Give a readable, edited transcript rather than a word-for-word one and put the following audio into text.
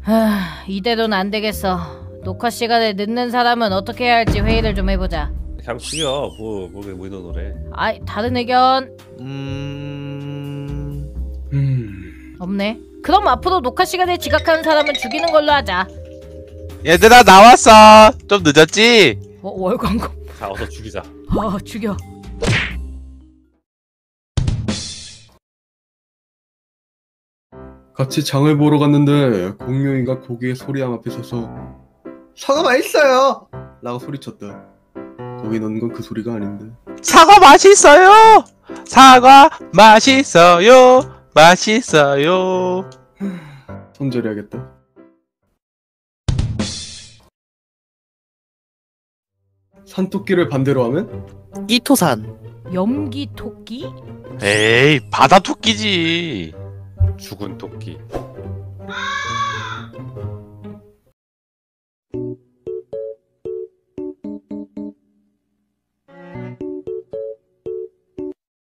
이대로는 안 되겠어. 녹화 시간에 늦는 사람은 어떻게 해야 할지 회의를 좀 해보자. 그냥 죽여. 뭐게 무인도 노래. 아이, 다른 의견? 없네. 그럼 앞으로 녹화 시간에 지각하는 사람은 죽이는 걸로 하자. 얘들아 나왔어. 좀 늦었지? 월광고. 자, 어서 죽이자. 죽여. 같이 장을 보러 갔는데 공룡이가 고기의 소리양 앞에 서서 사과 맛있어요! 라고 소리쳤다. 거기 넣은 건 그 소리가 아닌데. 사과 맛있어요. 사과 맛있어요. 맛있어요. 손절해야겠다. 산토끼를 반대로 하면? 이토산. 염기 토끼? 에이 바다 토끼지. 죽은 토끼.